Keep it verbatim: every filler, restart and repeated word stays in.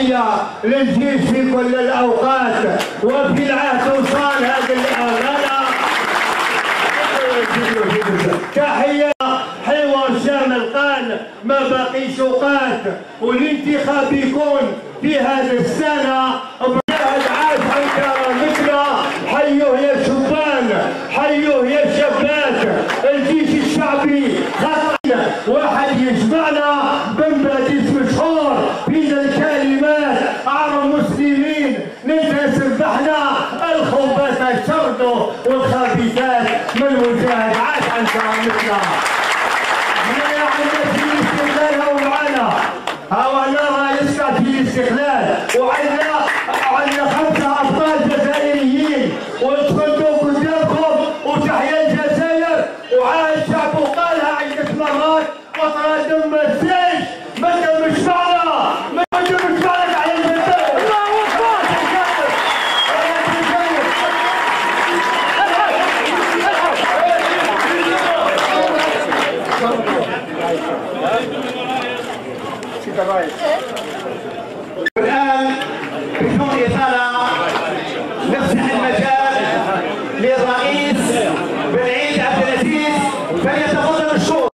تحية للجيش في كل الأوقات وفي العهد وصال هذه الأمانة. تحية حوار شامل قال ما باقي شوقات، والانتخاب يكون في هذه السنة بجهد عاش عن كرامتنا. حيوه يا شبان، حيوه يا شباب، الجيش الشعبي خطنا واحد يجمعنا بمبادئ مشهور فينا الكلمات عرب مسلمين ننتسب احنا الخوبات الشرد والخبيثات من مجاهد عاش عن كرامتنا. احنا يا عندنا في الاستقلال هو معنا، هو نرى يسقط في الاستقلال، وعندنا عندنا خمسه ابطال جزائريين وتفضلوا قدامكم. وتحيا الجزائر وعاش الشعب وقالها عده مرات وطراد ما تسيش ما مش معنا، ما مش معنا على الجزائر. الله اكبر. الآن بدون إطالة نفتح المجال للرئيس بن عيد عبد العزيز فليتفضل الشور.